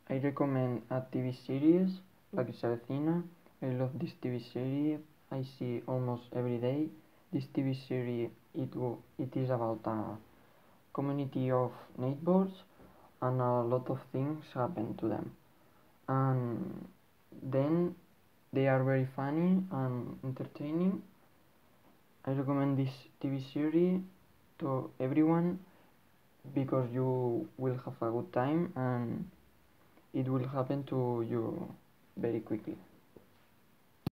I recommend a TV series like Sarafina. I love this TV series. I see almost every day. This TV series it is about a community of neighbors, and a lot of things happen to them. And then they are very funny and entertaining. I recommend this TV series to everyone because you will have a good time and it will happen to you very quickly.